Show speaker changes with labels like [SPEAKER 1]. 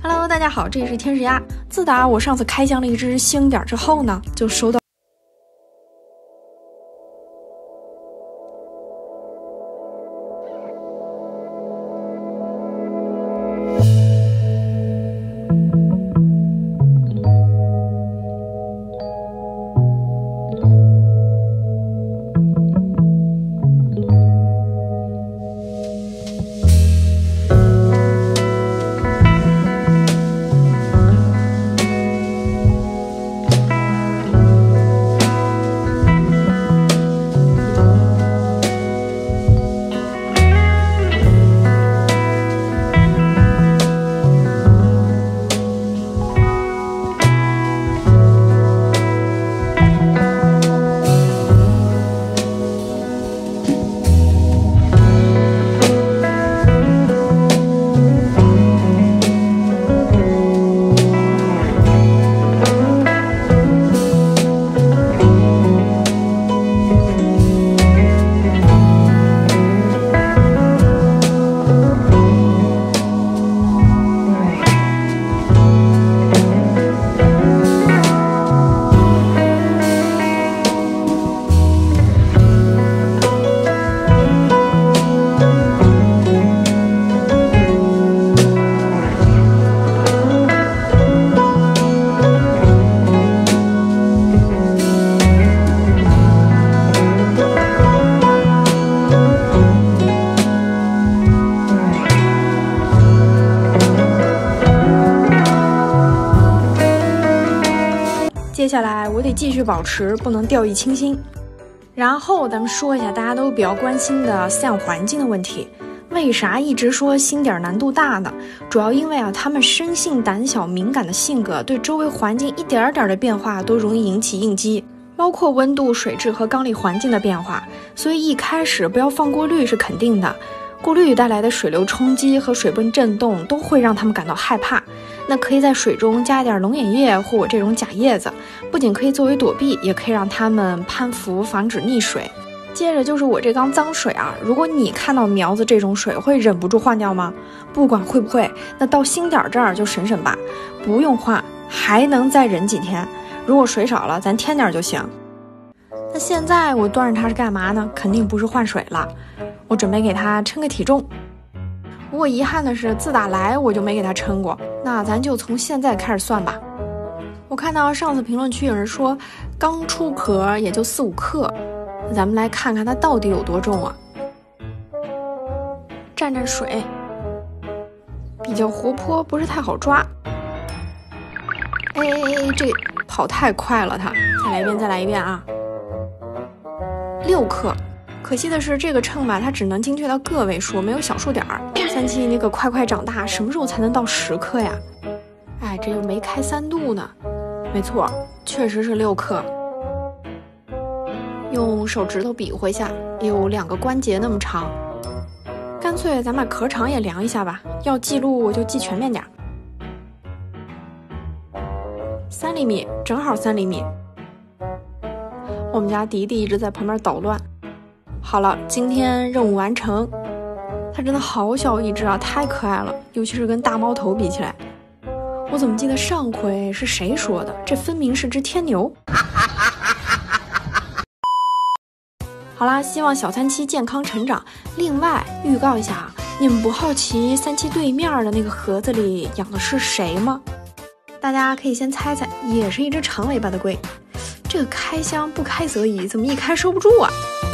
[SPEAKER 1] Hello， 大家好，这里是天使鸭。自打我上次开箱了一只星点之后呢，就收到。接下来我得继续保持，不能掉以轻心。然后咱们说一下大家都比较关心的饲养环境的问题。为啥一直说星点难度大呢？主要因为它们生性胆小敏感的性格，对周围环境一点点的变化都容易引起应激，包括温度、水质和缸里环境的变化。所以一开始不要放过滤是肯定的。过滤带来的水流冲击和水泵震动都会让他们感到害怕，那可以在水中加一点龙眼叶或我这种假叶子，不仅可以作为躲避，也可以让他们攀附，防止溺水。接着就是我这缸脏水如果你看到苗子这种水，会忍不住换掉吗？不管会不会，那到星点这儿就省省吧，不用换，还能再忍几天。如果水少了，咱添点就行。那现在我端着它是干嘛呢？肯定不是换水了，我准备给它称个体重。不过遗憾的是，自打来我就没给它称过，那咱就从现在开始算吧。我看到上次评论区有人说刚出壳也就4-5克，咱们来看看它到底有多重啊。蘸蘸水，比较活泼，不是太好抓。这跑太快了它，再来一遍啊。6克。可惜的是，这个秤吧，它只能精确到个位数，没有小数点儿。三七，你可快长大，什么时候才能到10克呀？这又没开3度呢。没错，确实是6克。用手指头比划一下，有2个关节那么长。干脆咱把壳长也量一下吧，要记录就记全面点。3厘米，正好3厘米。我们家迪迪一直在旁边捣乱。好了，今天任务完成。它真的好小一只啊，太可爱了，尤其是跟大猫头比起来。我怎么记得上回是谁说的？这分明是只天牛。好啦，希望小37健康成长。另外预告一下你们不好奇37对面的那个盒子里养的是谁吗？大家可以先猜猜，也是一只长尾巴的龟。这个开箱不开则已，怎么一开收不住啊？